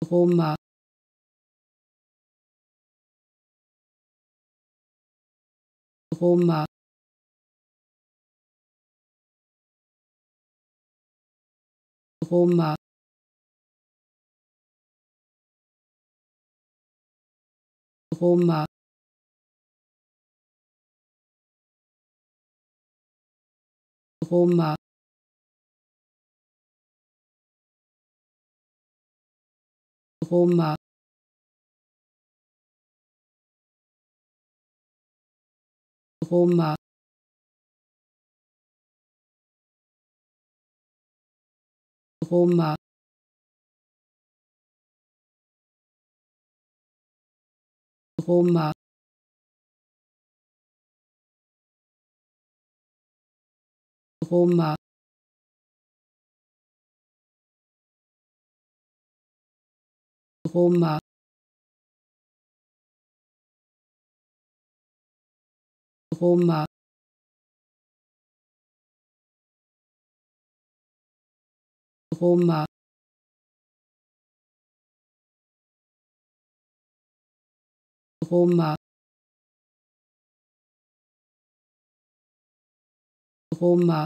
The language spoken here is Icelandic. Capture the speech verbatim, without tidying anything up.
Groma, Groma, Groma, Groma, Groma, Groma, Groma, Groma, Groma, Groma, Groma, Groma, Groma, Groma, Groma,